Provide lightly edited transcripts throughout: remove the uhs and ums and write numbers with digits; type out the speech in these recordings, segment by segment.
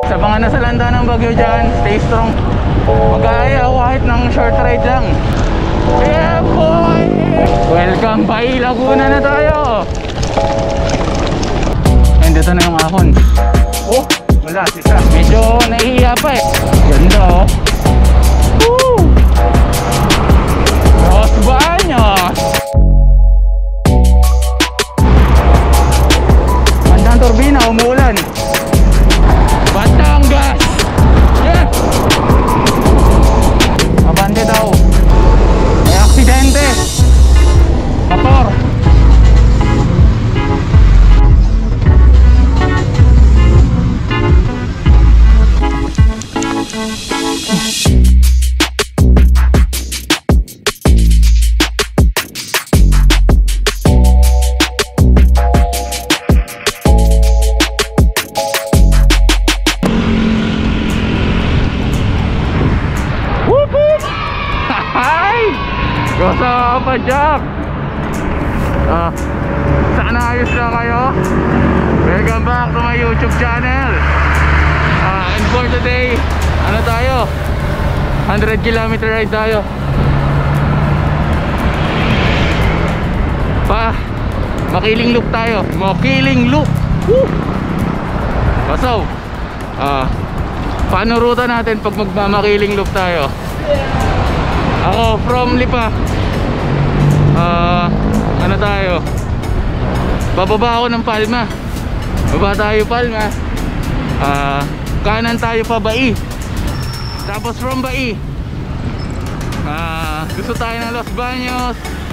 Sa mga nasalanta ng bagyo dyan, stay strong. Mag-aaya ako kahit ng short ride lang. Yeah boy! Welcome Pai Laguna na tayo. And dito na yung ahon. Oh, wala sisa. Medyo nahihiya pa eh. Ganda oh. Woo! Los Baños! Bandang turbina, umuulan. Batangas! Yeah! Abante daw. May aksidente. Motor. What's up, Jack? Sana ayos lang kayo. Welcome back to my YouTube channel. And for today, ano tayo? 100 km ride tayo. Makiling loop tayo. Makiling loop. Woo! So, paano ruta natin pag magmamakiling loop tayo? Ako from Lipa. Ano tayo? Bababa ako ng Palma. Baba tayo Palma. Kanan tayo pa Bai. Tapos from Bai, gusto tayo ng Los Baños.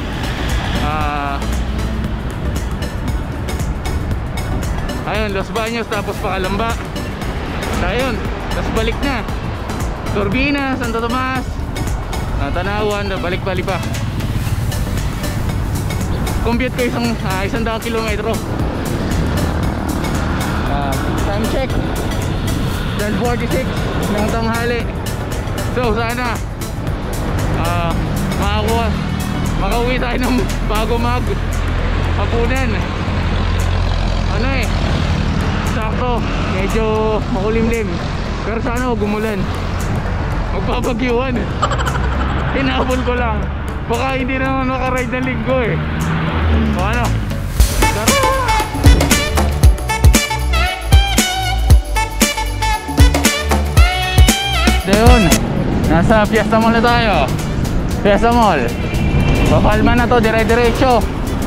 Ayun, Los Baños tapos Pakalamba. Ayun, tapos balik na Turbina, Santo Tomas, Tanawan, balik-balik pa. Compute ko isang 100 kilometro. Time check 12:46 ng tanghali. So sana makauwi tayo ng bago hapunan. Ano eh, sakto, medyo makulimlim. Pero sana huwag umulan. Magpapagyuan. Hinabol ko lang. Baka hindi naman makaride ng linggo eh. O ano? Ayun, nasa Fiesta Mall na tayo. Fiesta Mall. Papalma na to, dire-diretso.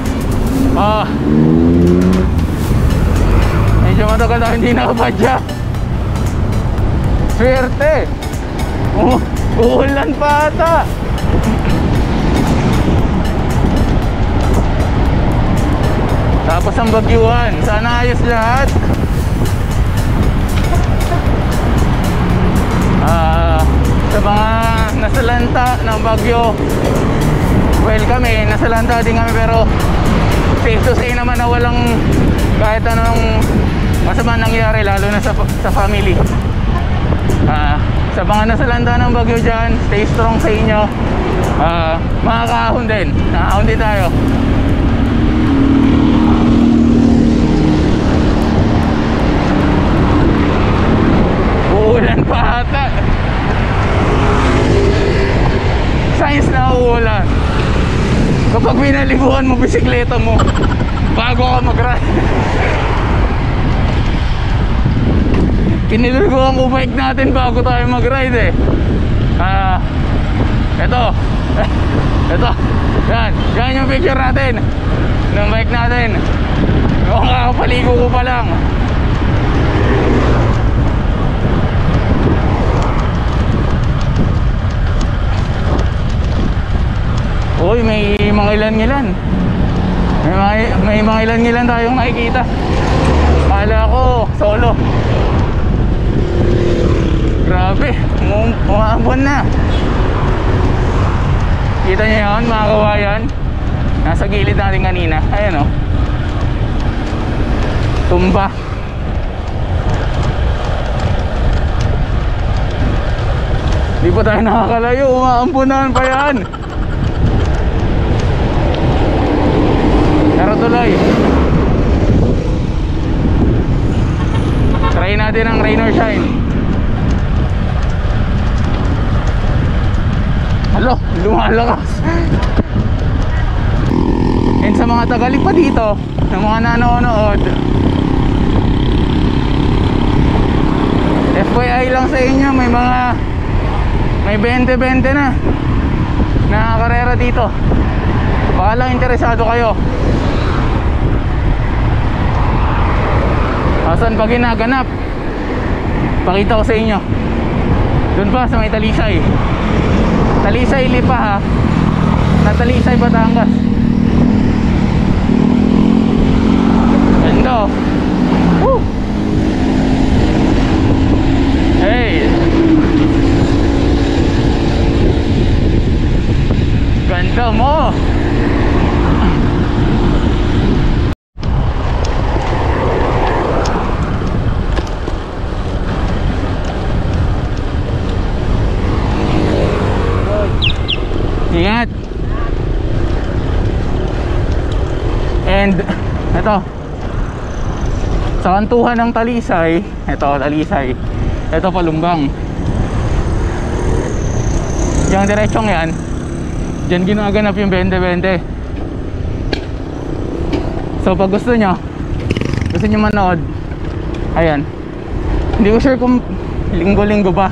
Medyo matagal na hindi nakapadya. Swerte. Uulan pa ata. Tapos ang bagyuhan. Sana ayos lahat. Sa mga nasalanta ng bagyo, well kami, nasalanta din kami, pero safe to say naman na walang kahit anong masama nangyari, lalo na sa family. Sa mga nasalanta ng bagyo dyan, stay strong sa inyo. Makakaahon din. Nakahon din tayo. Uulan pa ata. Signs na uulan. Kapag binalibuhan mo bisikleta mo bago ka mag-ride. Kiniluluhan ko bike natin bago tayo mag-ride eh. Ito. Yan yung picture natin ng bike natin. Mukhang kakapaligo ko pa lang. Uy, may mga ilan-ilan. May mga ilan-ilan tayong nakikita. Kala ko solo. Grabe, umaabon na. Kita niyo yun mga kawayan? Nasa gilid natin kanina. Ayan o. Tumba. Di pa tayo nakakalayo, umaampunan pa yan. Pero tuloy. Try Try natin ang rain or shine. Alo, lumalakas. And sa mga tagalig pa dito, ng mga nanonood, FYI lang sa inyo, may 20-20 na karera dito. Baka lang interesado kayo. Saan pa ginaganap? Pakita ko sa inyo. Doon pa sa may Talisay. Talisay Lipa ha. Na Talisay Batangas. Ganda. Woo! Hey. Ganda mo. Ingat. And ito, sa kantuhan ng Talisay, ito Talisay, ito Palumbang. Yung diretsong yan, dyan ginaganap yung 20-20. So pag gusto nyo manood, ayan. Hindi ko sure kung linggo-linggo ba.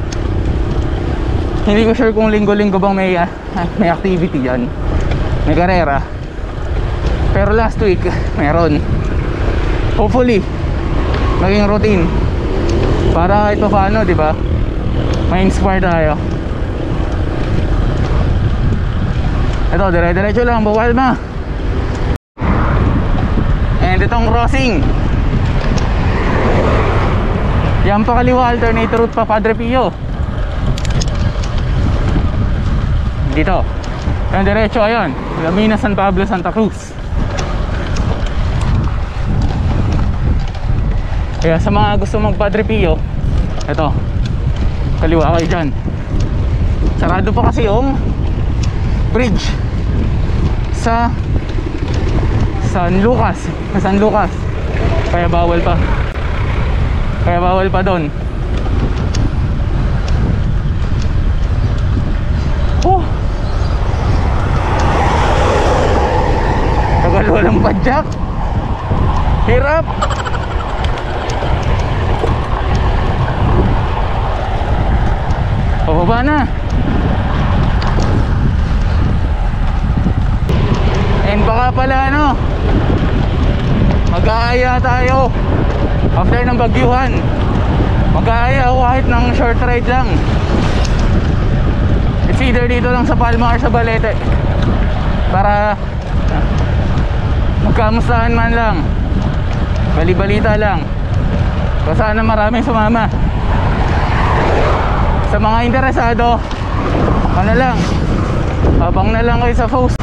Hindi ko sure kung linggo-linggo bang may activity yan, may karera. Pero last week meron. Hopefully maging routine para ito paano, di ba? May inspire tayo. Ito dire-diretso lang, bawal ma. And itong crossing, yan pa kaliwa, alternate route pa Padre Pio. Dito yung diretso, ayun, Lamina, San Pablo, Santa Cruz. Kaya sa mga gusto mag Padre Pio, ito kaliwa kayo dyan. Sarado pa kasi yung bridge sa San Lucas, kaya bawal pa doon. Tagal walang padjak. Hirap. Pababa na. And baka pala mag-aaya tayo after ng bagyuhan. Mag-aaya ako kahit ng short ride lang. It's either dito lang sa Palma or sa Balete, para magkamustahan man lang, bali-balita lang. So sana maraming sumama. Sa mga interesado, lang, abang na lang kayo sa post.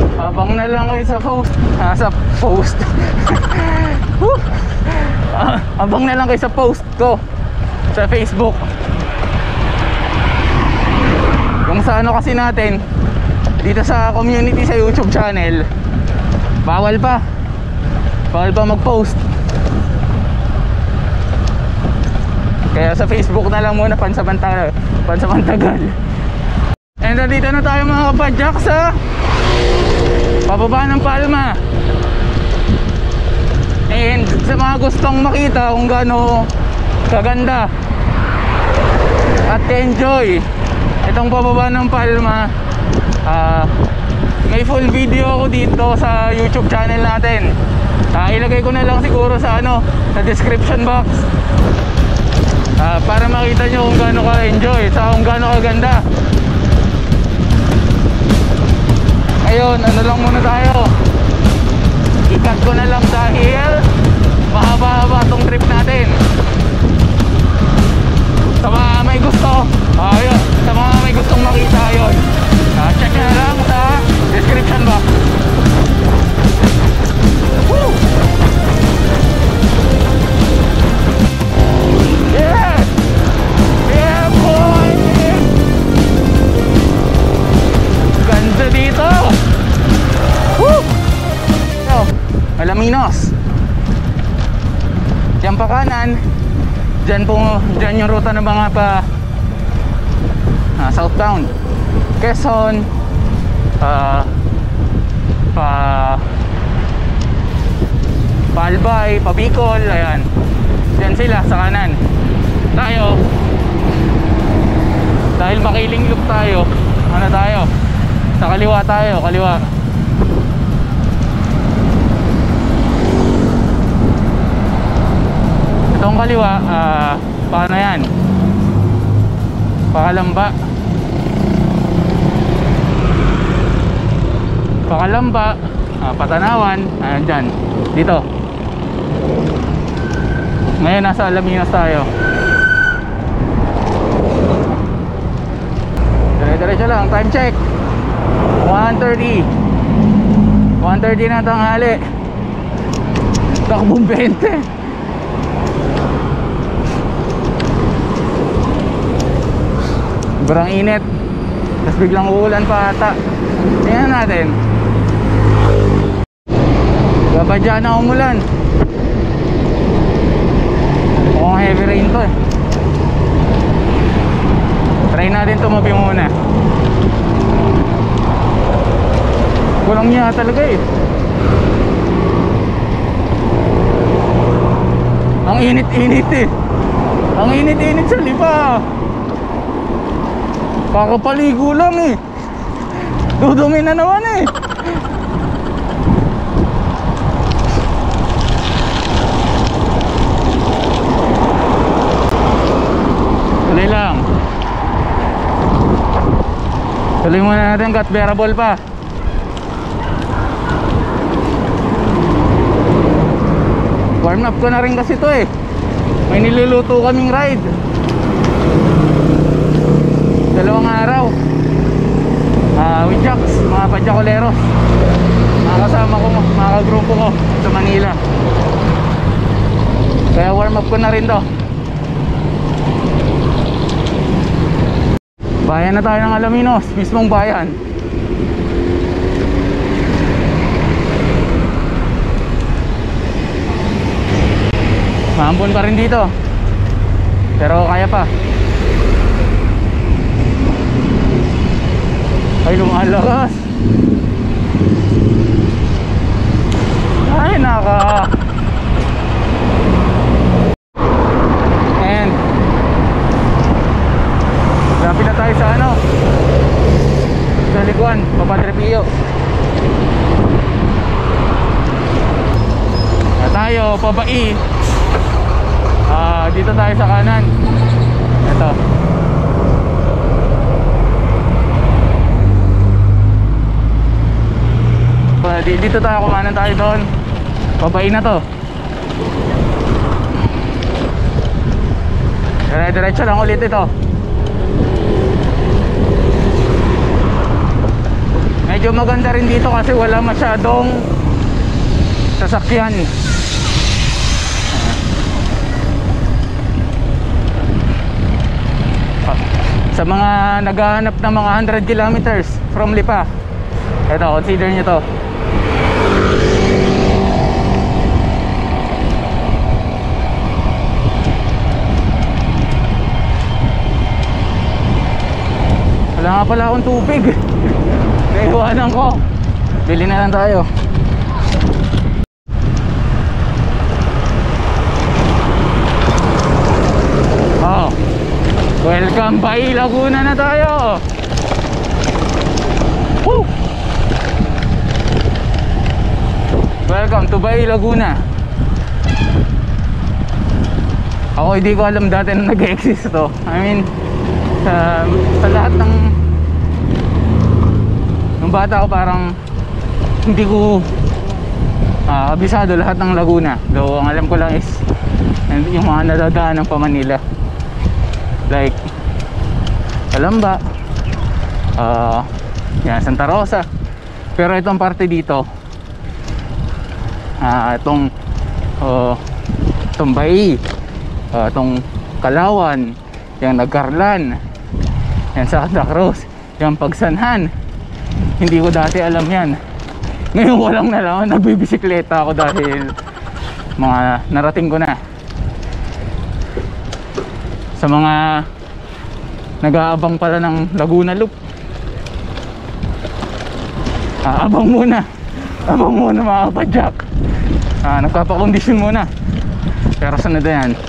Abang na lang kayo sa post ko sa Facebook. Kung sa kasi natin dito sa community sa YouTube channel, bawal pa mag-post. Kaya sa Facebook na lang muna pansamantagal. And nandito na tayo mga kapadjak sa pababa ng Palma. And sa mga gustong makita kung gaano kaganda at enjoy itong pababa ng Palma, may full video ako dito sa YouTube channel natin. Ilagay ko na lang siguro sa sa description box, para makita nyo kung gaano ka-enjoy sa kung gaano kaganda. Ngayon, lang muna tayo. I-cut ko na lang dahil mahaba-haba tong trip natin. Sa mga may gusto, ayun, sa mga may gustong makita, ayun, check na lang sa description box. Woo! Yeah! Yeah, boy! Ganda dito! Woo! So, Alaminos. Yan pa kanan, Dyan yung ruta ng mga southbound Quezon, Albay, Bicol, ayan. Diyan sila sa kanan. Tayo, dahil makiling loop tayo, ano tayo? Sa kaliwa tayo, kaliwa. Itong kaliwa, paano yan? Pakalamba. Patanawan, ayan dyan. Dito. Ngayon nasa Alaminos tayo. Dire-diretso lang, time check 1:30 na tanghali. Takbong 20. Sobrang init. Tapos biglang uulan pa ata. Tingnan natin. Babadya na umulan. Mukhang heavy rain to eh. Try natin tumabi muna. Kulang niya talaga eh. Ang init-init eh. Ang init-init sa lipa. Kakapaligo lang eh. Dudumi na naman eh. Tuloy lang. Tuloy muna natin, got bearable pa. Warm up ko na rin kasi to eh. May niluluto kaming ride. 2 araw. With Jacks, mga padyakoleros. Mga kasama ko, mga kagrupo ko sa Manila. Kaya warm up ko na rin to. Bayan na tayo ng Alaminos, mismong bayan. Mahambon pa rin dito, pero kaya pa. Ay, lumalakas. Ay, and lapit na tayo sa ano, sa likuan, Padre Pio. Na tayo, pabai. Dito tayo sa kanan. Ito. Dito tayo, kumanan tayo doon. Pabai na to. Diretso lang ulit ito. Medyo maganda rin dito kasi wala masyadong sasakyan. Sa mga naghahanap ng mga 100 kilometers from Lipa, ito, consider nyo to. Wala nga pala akong tubig. Naiwanan ko. Bili na lang tayo. Oh, welcome Bai Laguna na tayo. Woo! Welcome to Bai Laguna. Ako hindi ko alam dati na nag-exist to. I mean, sa lahat ng bata ko, parang hindi ko kabisado lahat ng Laguna. Though ang alam ko lang is yung mga nadadaan ng pa Manila, like Calamba, yan, Santa Rosa. Pero itong parte dito, itong Bai, itong Kalawan, yung Nagcarlan, yan Santa Cruz, yung Pagsanhan. Hindi ko dati alam yan. Ngayon ko lang nalaman, nagbibisikleta ako dahil mga narating ko na. Sa mga nag-aabang pala ng Laguna Loop, abang muna mga kapadyak. Nagpapakondisyon muna, pero sunod na yan.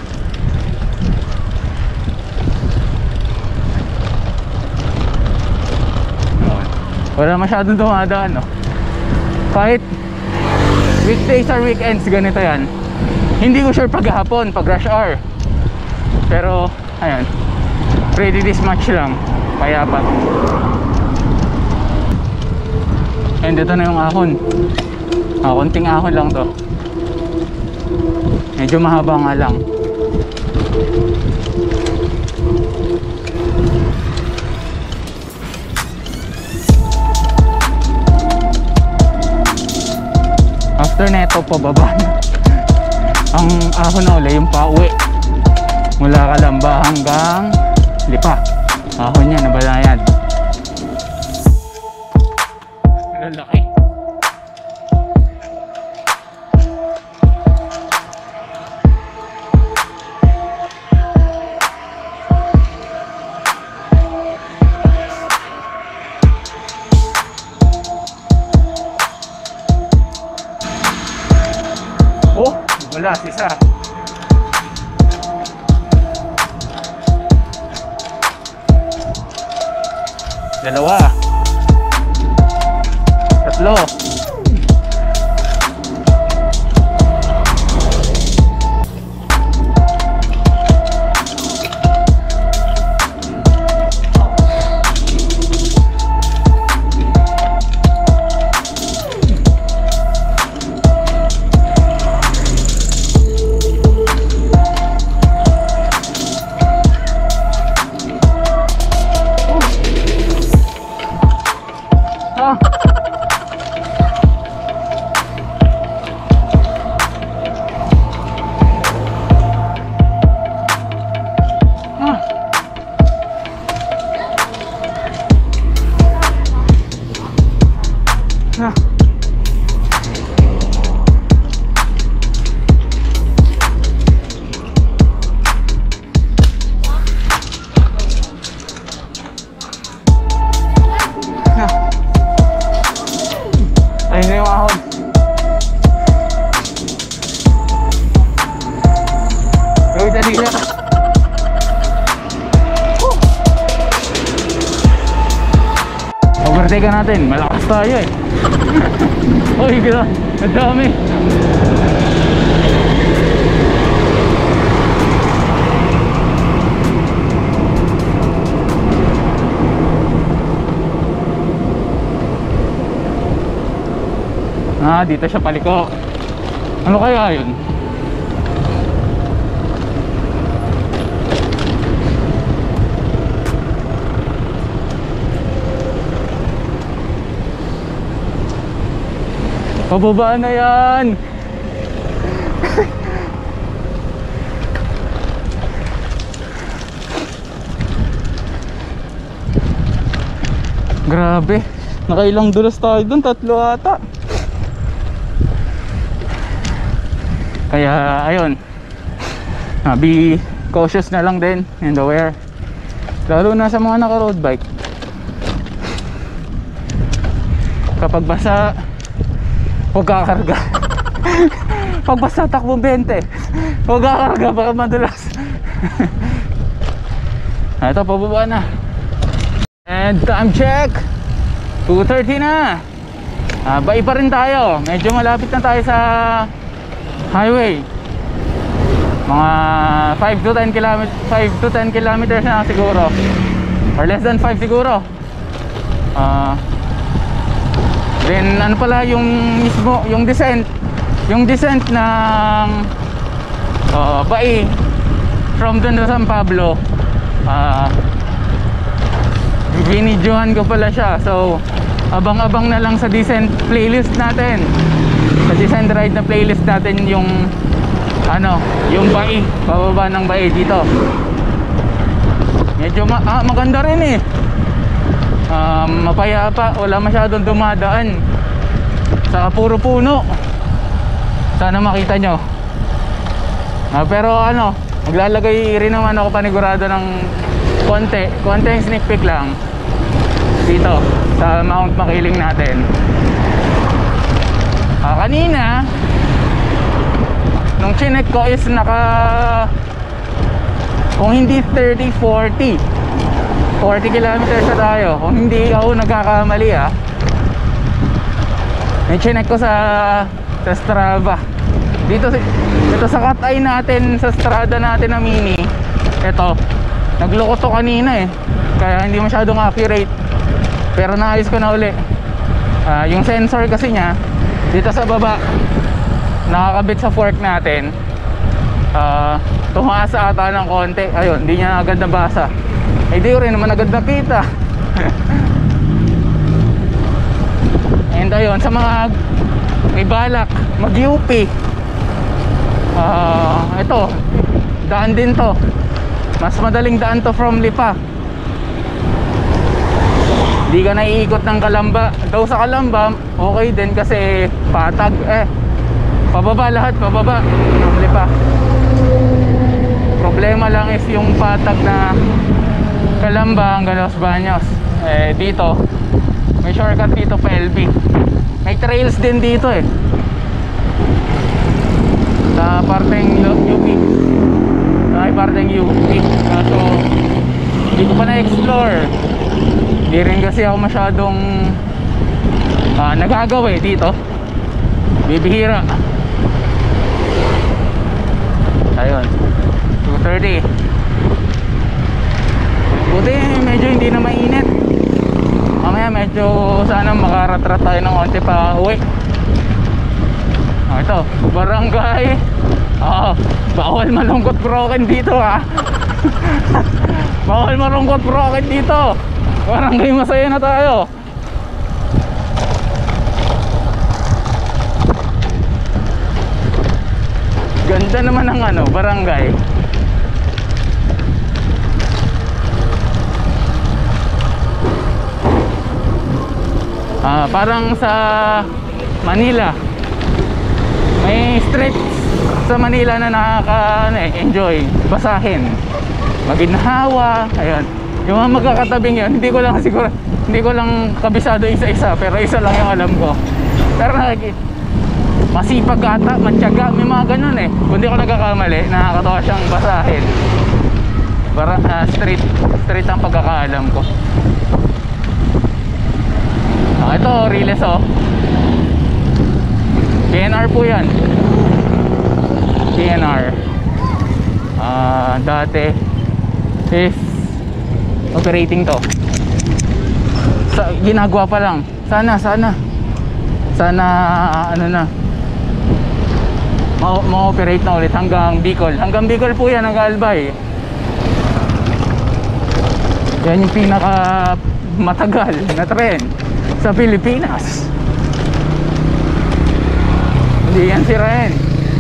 Wala masyadong dumadaan, no? Kahit weekdays or weekends, ganito yan. Hindi ko sure pag hapon, pag rush hour, pero ayan, pretty dispatch lang, kaya pa. And dito na yung ahon. Konting ahon lang to. Medyo mahaba nga lang. After neto, pababa na ang ahon na uli, yung pauwi mula Calamba hanggang Lipa. Ahon niya, Nabalayan. Lalaki. Oh, wala, sisa. Dalawa. Tatlo. Ayun na yung ahon. Gawin na nila. Overtake ka natin, malakas tayo eh. Uy, gila, ang dami. Dito siya paliko. Ano kaya yun? Pababaan na yan. Grabe, nakailang dulas tayo dun, 3 ata. Kaya ayun, be cautious na lang din and aware, lalo na sa mga naka road bike. Kapag basa, huwag kakarga. Pag basa, takbong 20, huwag kakarga, baka madulas. Ito, pababa na. And time check, 2:30 na. Bai pa rin tayo, medyo malapit na tayo sa highway. Mga 5 to 10 kilometers na siguro, or less than 5 siguro. Then ano pala yung mismo, yung descent ng Bai from dun sa San Pablo, binidyohan ko pala siya. So abang-abang na lang sa descent playlist natin, sa descent ride na playlist natin, yung yung Bai, pababa ng Bai dito. Medyo maganda rin eh. Mapayapa, wala masyadong dumadaan, saka puro puno. Sana makita nyo. Pero Maglalagay rin naman ako panigurado ng konting sneak peek lang dito sa Mount Makiling natin. Kanina nung chinek ko is kung hindi 40 kilometers na tayo, kung hindi ako nagkakamali chinek ko sa Strava dito sa cut-eye natin, sa strada natin na mini. Ito, nagloko to kanina kaya hindi masyadong accurate, pero naayos ko na uli. Yung sensor kasi niya dito sa baba nakakabit sa fork natin, tumaas ata ng konti. Ayun, hindi niya agad nabasa. Di ko rin naman agad nakita. And ayun, sa mga may balak mag-UP, ito, daan din to. Mas madaling daan to from Lipa. Di ka naiikot ng Kalamba. Daw sa Kalamba okay din kasi patag pababa lahat, pababa ng Lipa. Problema lang is yung patag na Kalamba hanggang Los Baños. Dito may shortcut dito pa LB. May trails din dito sa parteng UP. Sa parteng UP. So hindi ko pa na-explore. Hindi rin kasi ako masyadong nagagawa dito. Bibihira. Ayun, 2:30. Buti medyo hindi na mainit. Mamaya medyo sana makaratrat tayo ng konti pa uwi. Ito, barangay. Bawal malungkot broken dito Bawal malungkot broken dito. Barangay masaya na tayo. Ganda naman ng barangay. Parang sa Manila, may streets sa Manila na nakaka-enjoy basahin, maginhawa. Ayun, yung mga magkakatabing yun, hindi ko lang kabisado isa-isa, pero isa lang yung alam ko. Pero masipag ata, matyaga, may mga ganun kung di ko nagkakamali, nakakatawa siyang basahin. Street ang pagkakaalam ko. Ito, Riles PNR po yan. PNR dati is operating to. Ginagawa pa lang. Sana ma-operate na ulit hanggang Bicol. Hanggang Bicol po yan, hanggang Albay. Yan yung pinaka matagal na tren sa Pilipinas. Hindi yan sirain.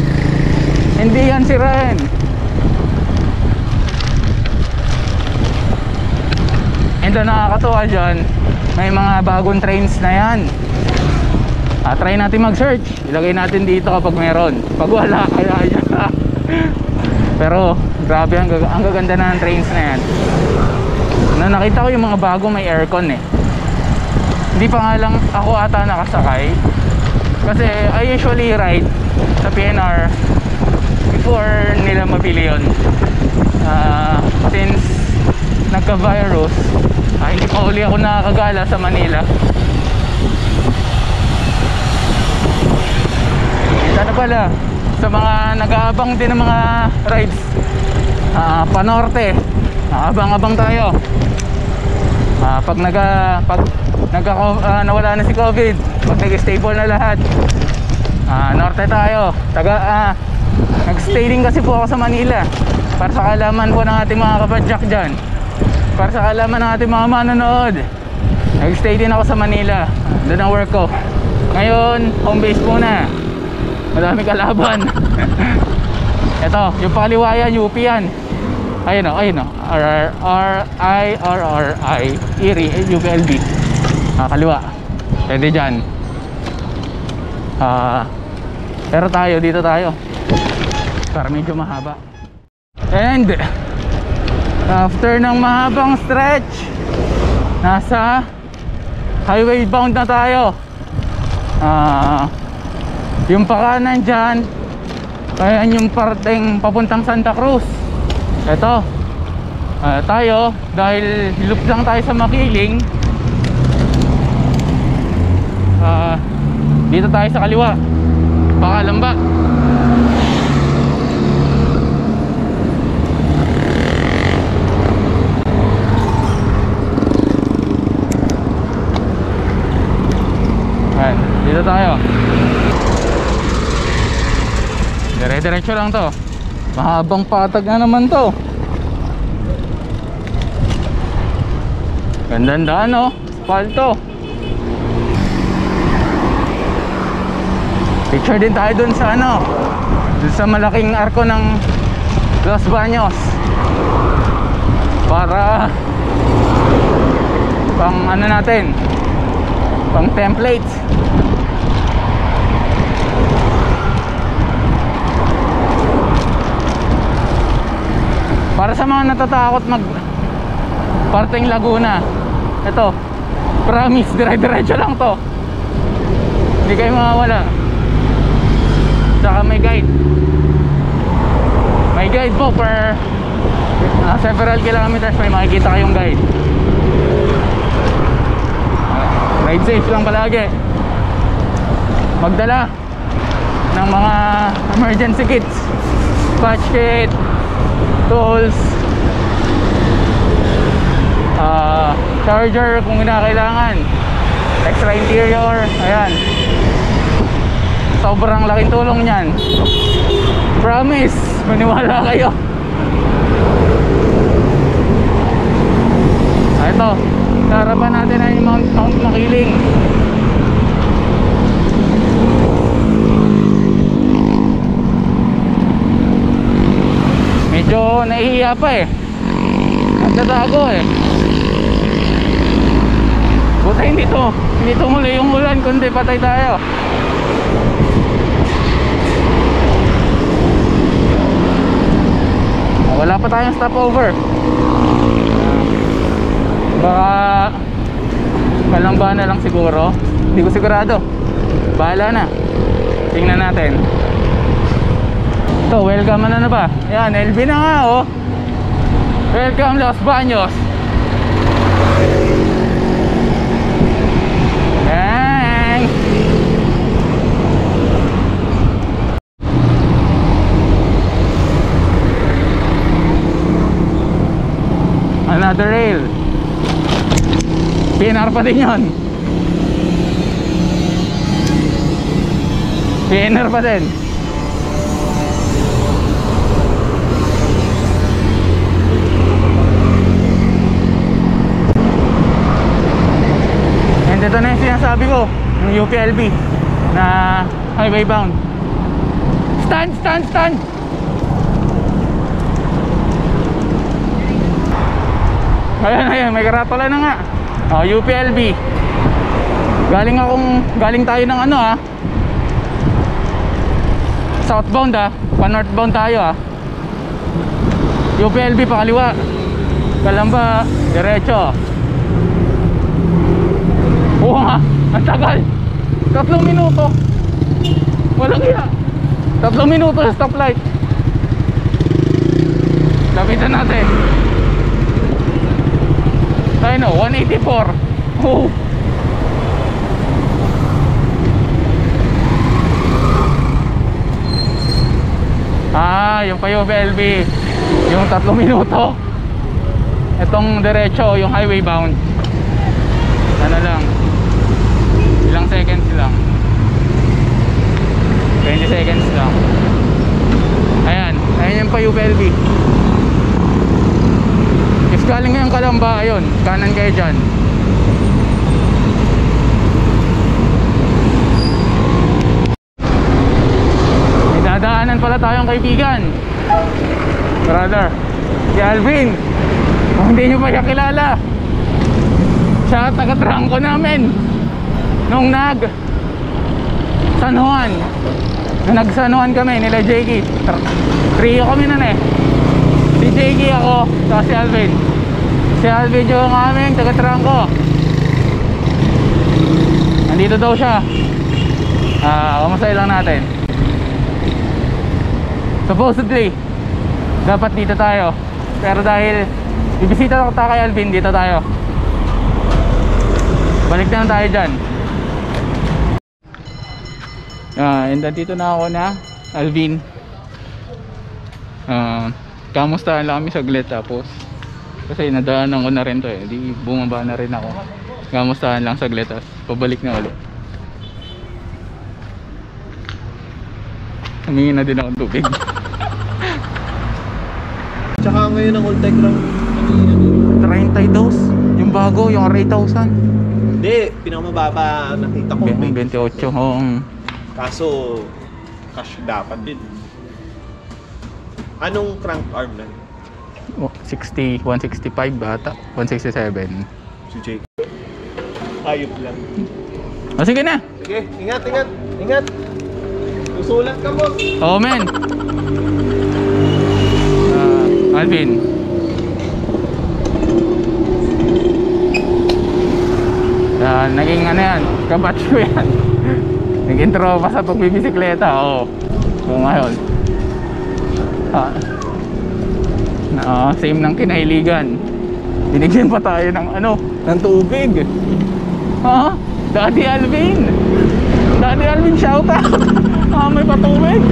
And nakakatuwa dyan, may mga bagong trains na yan. Try natin mag-search. Ilagay natin dito kapag meron. Pag wala, kaya yan. Pero grabe, ang gaganda na ng trains na yan. Nakita ko yung mga bago may aircon Hindi pa nga lang ako ata nakasakay, kasi I usually ride sa PNR before nila mabili yun. Since nagka-virus, hindi pa uli ako nakakagala sa Manila. Sana pala sa mga nag-aabang din ng mga rides panorte, abang-abang tayo. Pag nawala na si COVID, pag nag-stable na lahat, norte tayo. Nag-stay din kasi po ako sa Manila para sa kaalaman po ng ating mga kabadyak dyan, para sa kaalaman ng ating mga manonood. Nag-stay din ako sa Manila, doon ang work ko. Ngayon, home base muna, madami kalaban. Ito, yung Paliwayan, UP yan. Ayun o, RRI, Erie, UPLB. Kaliwa, pwede dyan. Pero dito tayo para medyo mahaba. And after ng mahabang stretch, nasa highway bound na tayo. Yung pakanan dyan, kaya yung parteng papuntang Santa Cruz. Eto, tayo, dahil loop lang tayo sa Makiling, dito tayo sa kaliwa, Pakalamba. Ayan, dito tayo. Dire-diretso lang to. Mahabang patag na naman to. Gandang daan, oh. Asfalto. Picture din tayo dun sa ano, dun sa malaking arko ng Los Baños, para pang ano natin, pang templates. Para sa mga natatakot mag parteng Laguna, ito, promise, dire-diretso lang to, hindi kayo mawawala. Saka may guide po per several kilometers, may makikita kayong guide. Ride safe lang palagi. Magdala ng mga emergency kits, patch kit, tools, charger kung kinakailangan, extra interior. Ayan, sobrang laking tulong niyan. Promise, maniwala kayo. Ito, harapan natin ay Mount Makiling. Medyo nahihiya pa eh, nagtatago eh. Buta hindi tumuloy yung ulan, kundi patay tayo. Wala pa tayong stopover. Baka Kalamba na lang siguro. Hindi ko sigurado. Bahala na. Tingnan natin. Ito, welcome na ba? Yan, LB na nga, oh. Welcome Los Baños. Yan. Another rail. PNR pa din yun. PNR pa din. And ito na yung sinasabi ko, yung UPLB na highway bound. Stand, stand, stand. Ayan, may karatula na nga. UPLB. Galing tayo ng ano, southbound, pa northbound tayo, UPLB pa kaliwa, Kalamba diretso. Oo nga, ang tagal. 3 minuto. Walang iya. 3 minuto sa stoplight. Lapitan natin. I know, 184. Oh. Yung pa UPLB, yung 3 minuto. Itong diretso, yung highway bound, ano lang, ilang seconds lang, 20 seconds lang. Ayan yung pa UPLB. If galing ngayong Kalamba, ayun, kanan kayo dyan. May dadaanan pala tayong kaibigan, brother, si Alvin. Kung hindi nyo pa siya kilala, siya taga-trangko namin nung San Juan. Nung nag San Juan kami nila Jakey, trio kami nun eh. Jakey ako, saka si Alvin. Si Alvin yung aming taga-trangko. Nandito daw siya. Kamustahin lang natin. Supposedly dapat dito tayo, pero dahil bibisita ko kay Alvin, dito tayo. Balik na lang tayo dyan. And dito na ako na Alvin. Kamustahan lang kami saglit, tapos kasi nadaanan ko na rin to eh, di bumaba na rin ako. Kamustahan lang saglit, tapos pabalik na ulit. Humingi na din akong tubig. Tsaka ngayon ang Ultec lang 32 yung bago, yung Array 1000. Hindi, pinakamababa nakita ko 28. Kaso cash dapat din. Anong crank arm lang? 165 bata, 167. Si Jake. Ayop lang. Sige na. Sige, ingat, ingat, ingat. Susulat ka, boss. Oh man. Alvin. Naging ano yan, kabatch ko yan. Naging tropa sa pagbibisikleta. Oo. So ngayon same ng kinahiligan. Binigyan pa tayo ng ng tubig. Daddy Alvin. Daddy Alvin, shout out. May patubig.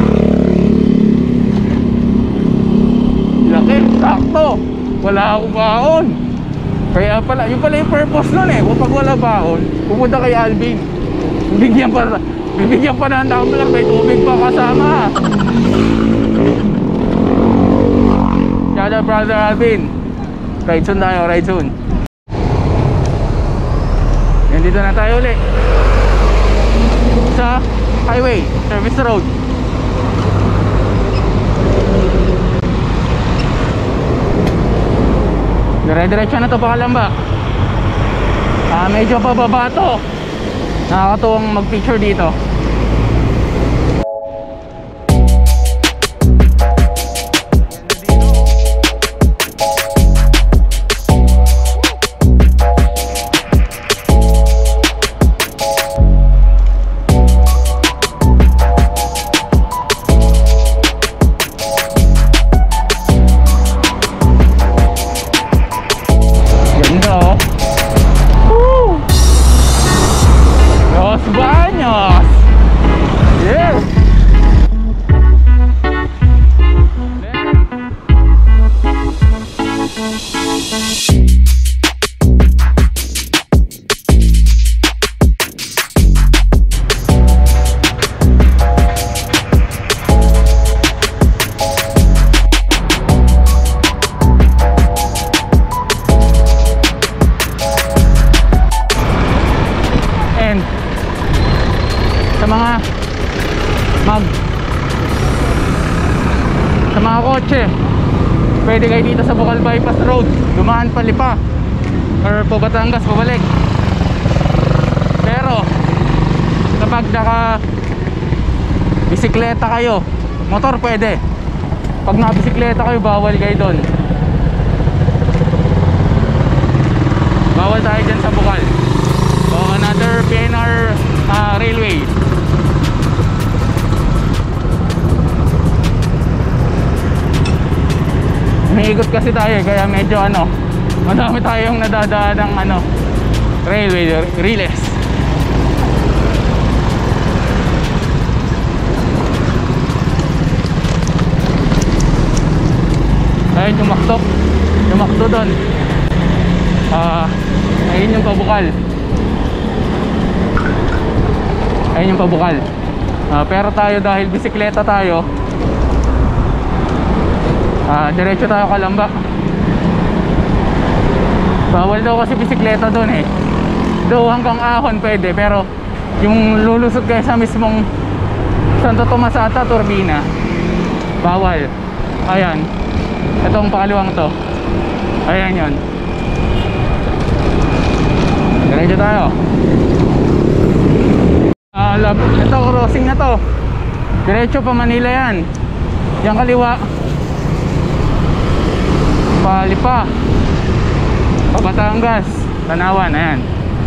Laki, sakto. Wala akong baon. Kaya pala, yun pala yung purpose nun eh. Kung pag wala baon, pupunta kay Alvin. Bibigyan pa ng tumbler, may tubig pa kasama. Shout out brother Alvin. Ride soon tayo, ride soon. Yan, dito na tayo ulit sa highway, service road. Dire-diretso na to pa Kalamba. Medyo pababa to. Nakakatuwang mag-picture dito. Sa mga kotse, pwede kayo dito sa Bocal Bypass Road, dumaan palipa or po Batangas pabalik. Pero kapag naka bisikleta kayo, motor pwede. Pag naka-bisikleta kayo, bawal kayo doon. Bawal tayo dyan sa Bocal. So another PNR railway. Umiikot kasi tayo kaya medyo madami tayong nadadaan ng railway relays. Ayun yung makto doon. Ayun yung pabukal. Ayun yung pabukal. Pero tayo dahil bisikleta tayo, diretso tayo Kalamba. Bawal daw kasi bisikleta doon eh. Though hanggang Ahon pwede, pero yung lulusot kayo sa mismong Santo Tomas ata, Turbina, bawal. Ayan, itong pakaliwang to. Ayan yun. Diretso tayo. Ito crossing na to. Diretso pa Manila yan. Yang kaliwa Lipa Batangas, Tanawan, ayan.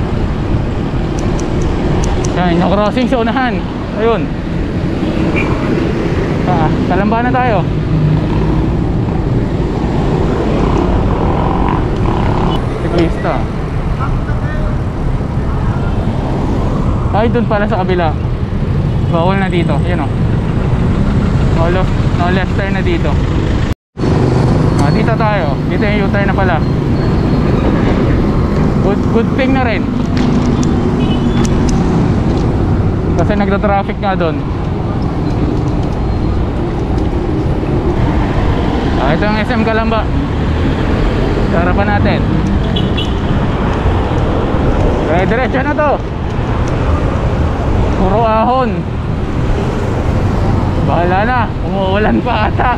Yan, yung crossing sa unahan. Ayun. Kalamba na tayo. Siklista. Ay, dun pala sa kabila. Bawal na dito, yun o. No left turn na dito. Dito tayo. Dito yung U-turn na pala. Good thing na rin. Kasi nagda-traffic nga doon. Ito yung SM Calamba. Sa harapan natin. Diretso na to. Puro ahon. Bahala na, umuulan pa ata.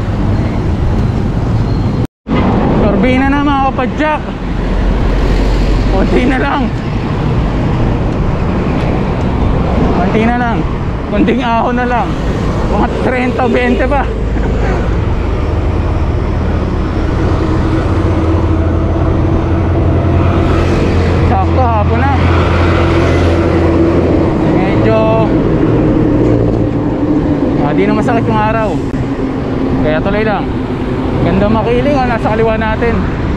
Turbina na mga kapadyak. Kunti na lang. Kunti na lang. Kunting ahon na lang. Mga 30-20 pa. Sakto, hapon na. Medyo di na masakit yung araw. Kaya tuloy lang. Ganda makiling, nasa kaliwa natin.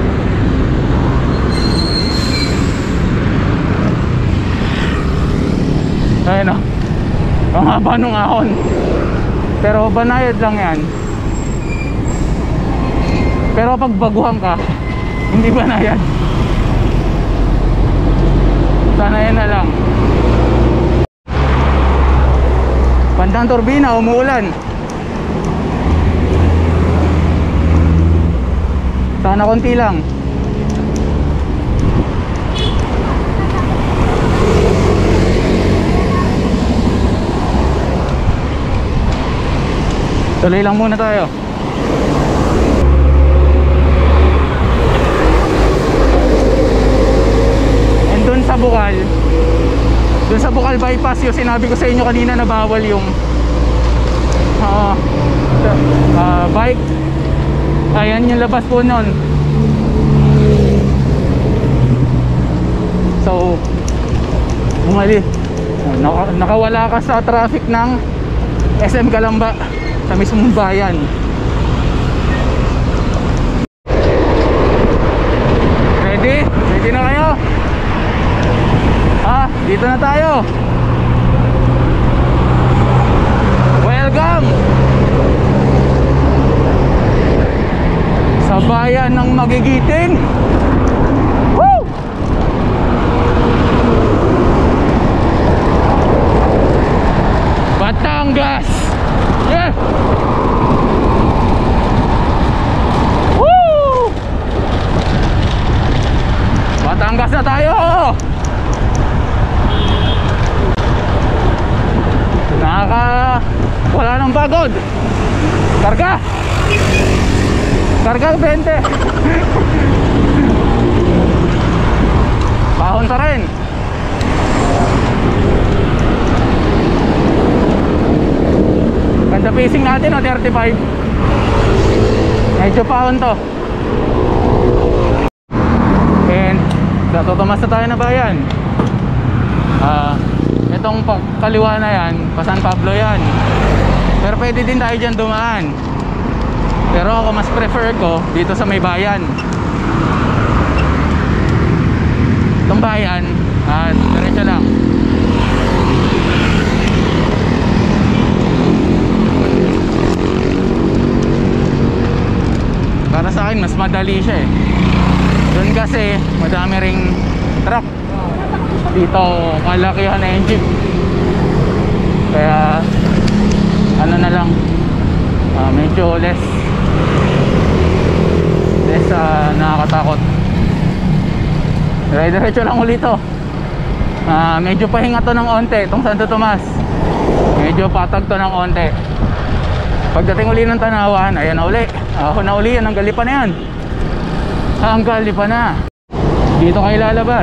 Ayun o. Ang haba nung ahon. Pero banayad lang yan. Pero pag baguhan ka, hindi banayad. Sana yan na lang. Bandang turbina, umuulan. Sana konti lang. Tuloy lang muna tayo. And dun sa Bukal bypass, yung sinabi ko sa inyo kanina na bawal yung bike. Ayan yung labas po nun. So nakawala ka sa traffic ng SM Calamba sa mismong bayan. Ready? Ready na kayo? Dito na tayo. Welcome sa bayan ng Magigiting. Woo! Batangas. Yeah. Woo! Batangas na tayo. Wala nang pagod. Karga 20. Bahon pa rin. Ganda pacing natin, 35. Medyo pahon to. And tutumas na tayo na bayan. Itong kaliwa na yan, pa San Pablo yan. Pero pwede din tayo dyan dumaan. Pero ako mas prefer ko dito sa may bayan. Itong bayan, diretso lang. Para sa akin mas madali siya eh. Doon kasi madami ring truck. Dito kalakihan na yung jeep. Kaya ano na lang, medyo less nakakatakot. Diretso lang ulit to. Medyo pahinga to ng onte itong Santo Tomas. Medyo patag to ng onte. Pagdating uli ng Tanawan, ayan na uli. Ako na uli, yan ang Galipa na yan. Ang Galipa na. Dito kayo lalabas.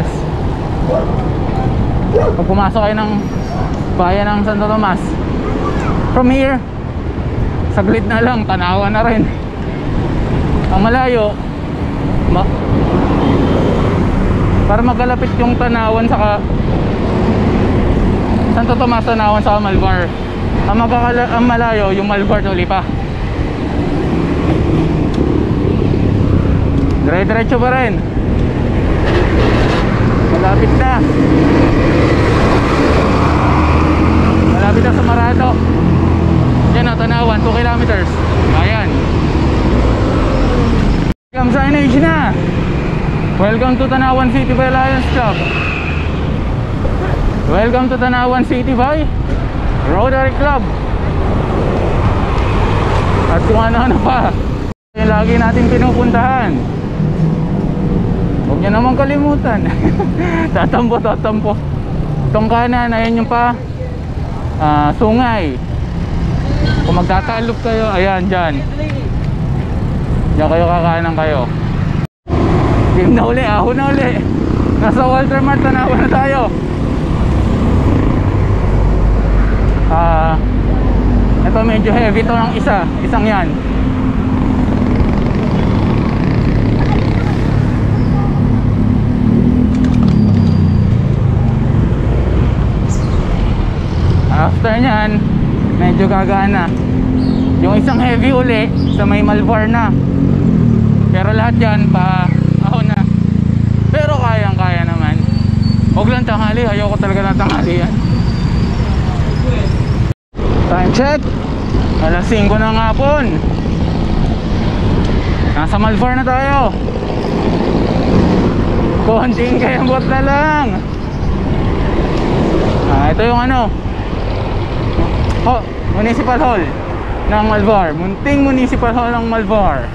Pag pumasok kayo ng bayan ng Santo Tomas, from here saglit na lang, Tanawan na rin. Ang malayo, para magkalapit yung Tanawan saka Santo Tomas, Tanawan saka Malvar. Ang malayo yung Malvar to Lipa. Dire-diretso pa rin. Malapit na. Malapit na sa Marado. Yan o, Tanawan, 2 kilometers. Ayan. Welcome signage na. Welcome to Tanawan City by Lions Club. Welcome to Tanawan City by Rotary Club. At kung ano-ano pa yung lagi natin pinupuntahan. Huwag nyo naman kalimutan. Tatampo. Itong kanan, ayan yung pa Sungay. Kung magtatalop kayo, ayan dyan. Diyan kayo, kakanan kayo. Game na uli, ahon na uli. Nasa Walter Mart, Tanawan na tayo. Ito medyo heavy to ng isang yan. After nyan, medyo gagana. Yung isang heavy uli sa may Malvar na. Pero lahat yan pa ahon na. Pero kayang-kaya naman. Huwag lang tanghali, ayoko talaga ng tanghali yan. Time check, alas 5 ng hapon. Nasa Malvar na tayo. Konting kayambot na lang. Ito yung Municipal Hall ng Malvar. Munting Municipal Hall ng Malvar.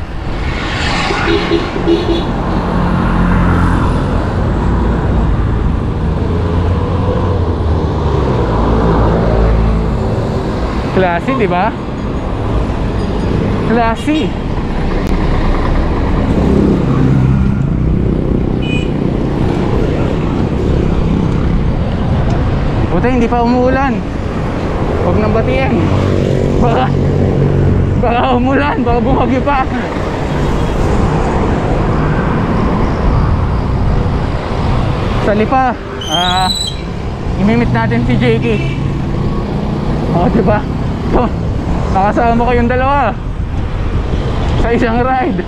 Classy, di ba? Classy. Buti hindi pa umuulan. Huwag nang batiyan. Baka umulan, baka bumagyo pa. Sa Lipa, imimit natin si Jakey. Diba? Nakasama kayong dalawa sa isang ride.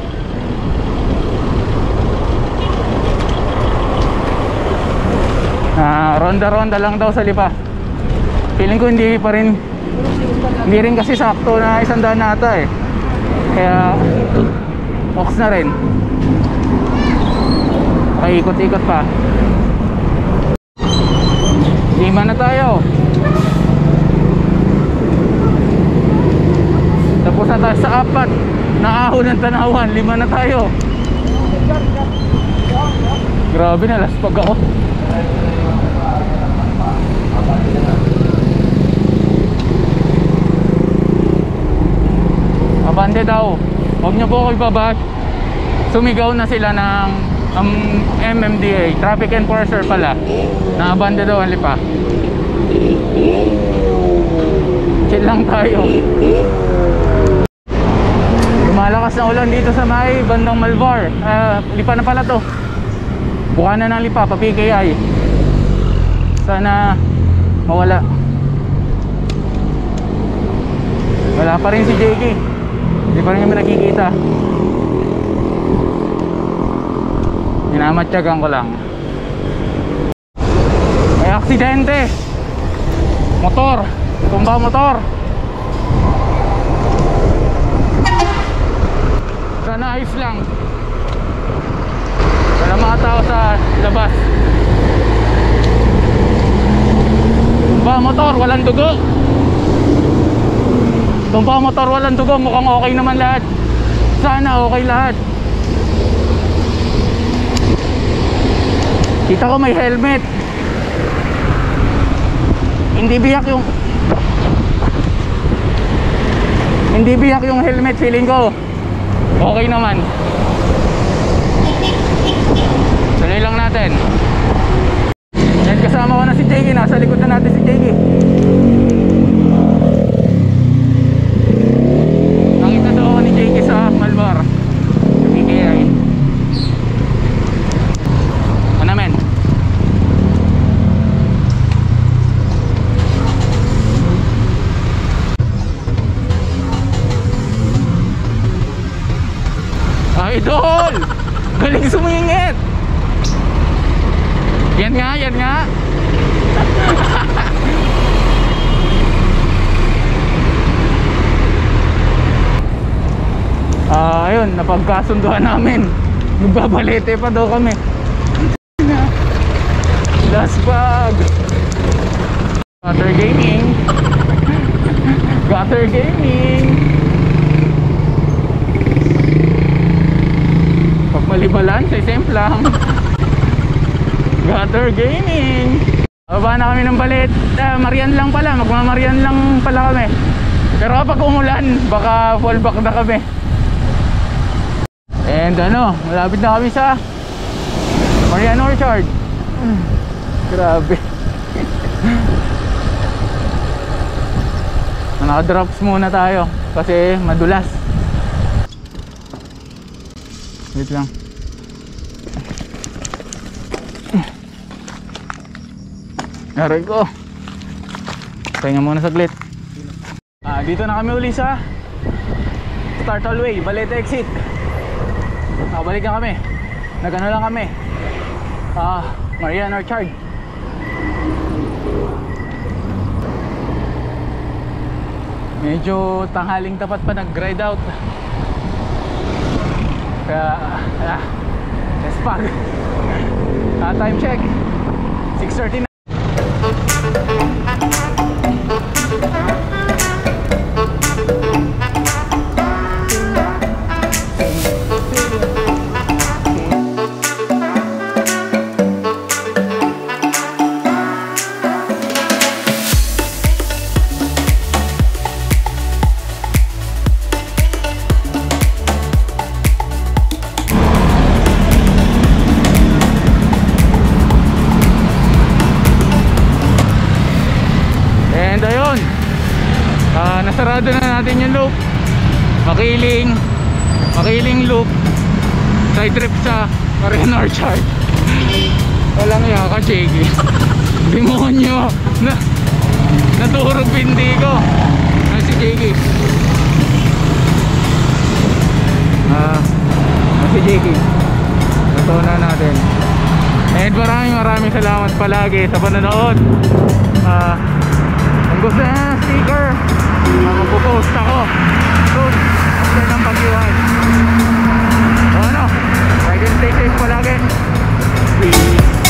Ronda-ronda lang daw sa Lipa. Feeling ko hindi rin kasi sakto na 100 na ata eh. Kaya ox na rin. Paikot-ikot pa. 5 na tayo. Tapos na tayo sa 4 na ahon ng Tanawan. 5 na tayo. Grabe na, laspag ako. Abande daw. Huwag niyo po ako ibabash. Sumigaw na sila ng MMDA, traffic enforcer pala, na abande daw ang Lipa. Chill lang tayo. Lumalakas na ulan dito sa may bandang Malvar. Lipa na pala to. Buka na ng Lipa, pa-PKI. Sana mawala. Wala pa rin si Jakey. Hindi pa rin kami nakikita. Minamatyagan ko lang. May aksidente. Motor. Tumba motor. Sana ayos lang. Wala mga tao sa labas. Tumba motor, walang dugo. Tumba motor, walang dugo. Mukhang okay naman lahat. Sana okay lahat. Kita ko may helmet. Hindi biyak yung helmet. Feeling ko okay naman. Tuloy lang natin. Yan, kasama ko na si Jakey. Nasa likod na natin si Jakey. Nakita daw ako ni Jakey sa Malvar. nga, yan nga. Ayun, napagkasunduan namin. Magbabalete pa daw kami. Last bag. Gutter Gaming. Gutter Gaming. Pagmalibalan sa isemplang. Gutter Gaming. Baba na kami ng balit. Marian lang pala, magmamarian lang pala kami. Pero kapag umulan, baka fallback na kami. And ano, malapit na kami sa Marian Orchard. Grabe. Naka-drops muna tayo kasi madulas. Wait lang. Aray ko. Pahinga muna saglit. Dito na kami uli sa Start Hallway, Balete exit. Balik na kami. Nagano lang kami. Marian Orchard. Medyo tanghaling tapat pa nag-ride out. Kaya let's pag. Time check 6:30 na. Nasarado na natin yung loop. Makiling loop. Side trip sa Marian Orchard. Walang yaka, Chiki. Demonyo. Naturog pindi ko. Si Chiki. Si Chiki. Natunan natin. And maraming salamat palagi sa panonood. Kung gusto na sticker, magpo-post ako soon after ng bagyuhan. Ano? Ride and stay safe palagi. Peace.